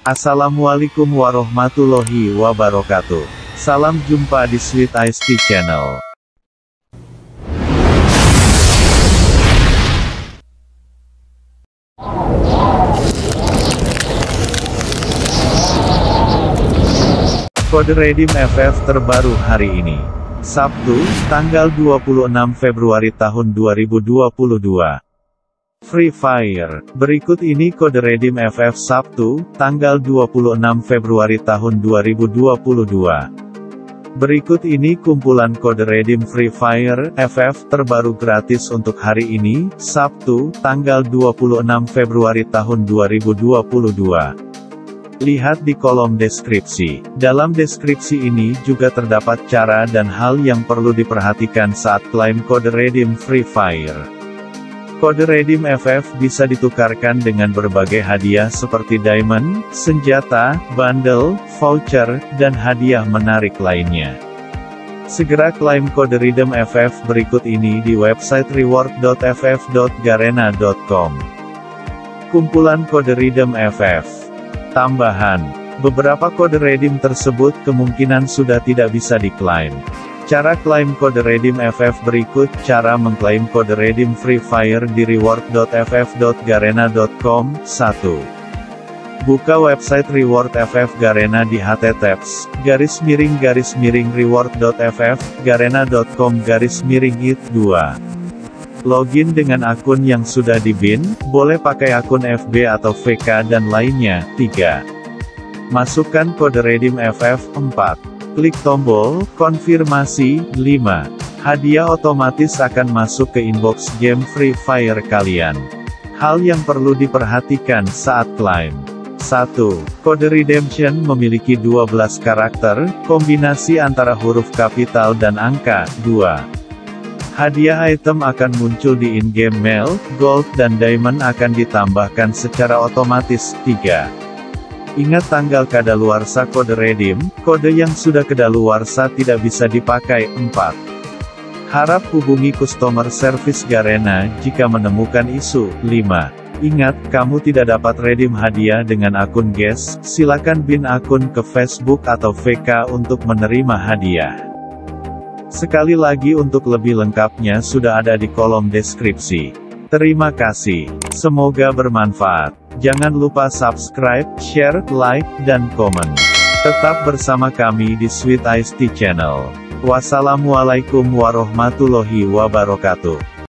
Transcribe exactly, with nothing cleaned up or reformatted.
Assalamualaikum warahmatullahi wabarakatuh. Salam jumpa di Sweet Ice Tea Channel. Kode redeem F F terbaru hari ini, Sabtu, tanggal dua puluh enam Februari tahun dua ribu dua puluh dua. Free Fire. Berikut ini kode redeem F F Sabtu, tanggal dua puluh enam Februari tahun dua ribu dua puluh dua. Berikut ini kumpulan kode redeem Free Fire F F terbaru gratis untuk hari ini, Sabtu, tanggal dua puluh enam Februari tahun dua ribu dua puluh dua. Lihat di kolom deskripsi. Dalam deskripsi ini juga terdapat cara dan hal yang perlu diperhatikan saat klaim kode redeem Free Fire. Kode redeem F F bisa ditukarkan dengan berbagai hadiah seperti diamond, senjata, bundle, voucher, dan hadiah menarik lainnya. Segera klaim kode redeem F F berikut ini di website reward dot f f dot garena dot com. Kumpulan kode redeem F F. Tambahan, beberapa kode redeem tersebut kemungkinan sudah tidak bisa diklaim. Cara klaim kode redeem F F berikut. Cara mengklaim kode redeem Free Fire di reward dot f f dot garena dot com. satu. Buka website Reward F F Garena di https garis miring garis miring reward dot f f garena dot com garis miring it. dua. Login dengan akun yang sudah di-bin, boleh pakai akun F B atau V K dan lainnya. tiga. Masukkan kode redeem F F. empat. Klik tombol konfirmasi. lima. Hadiah otomatis akan masuk ke inbox game Free Fire kalian. Hal yang perlu diperhatikan saat klaim. satu. Kode redemption memiliki dua belas karakter, kombinasi antara huruf kapital dan angka. dua. Hadiah item akan muncul di in-game mail, gold dan diamond akan ditambahkan secara otomatis. tiga. Ingat tanggal kadaluarsa kode redeem, kode yang sudah kadaluarsa tidak bisa dipakai. empat. Harap hubungi customer service Garena jika menemukan isu. lima. Ingat, kamu tidak dapat redeem hadiah dengan akun guest, silakan bin akun ke Facebook atau V K untuk menerima hadiah. Sekali lagi untuk lebih lengkapnya sudah ada di kolom deskripsi. Terima kasih. Semoga bermanfaat. Jangan lupa subscribe, share, like, dan komen. Tetap bersama kami di Sweet Ice Tea Channel. Wassalamualaikum warahmatullahi wabarakatuh.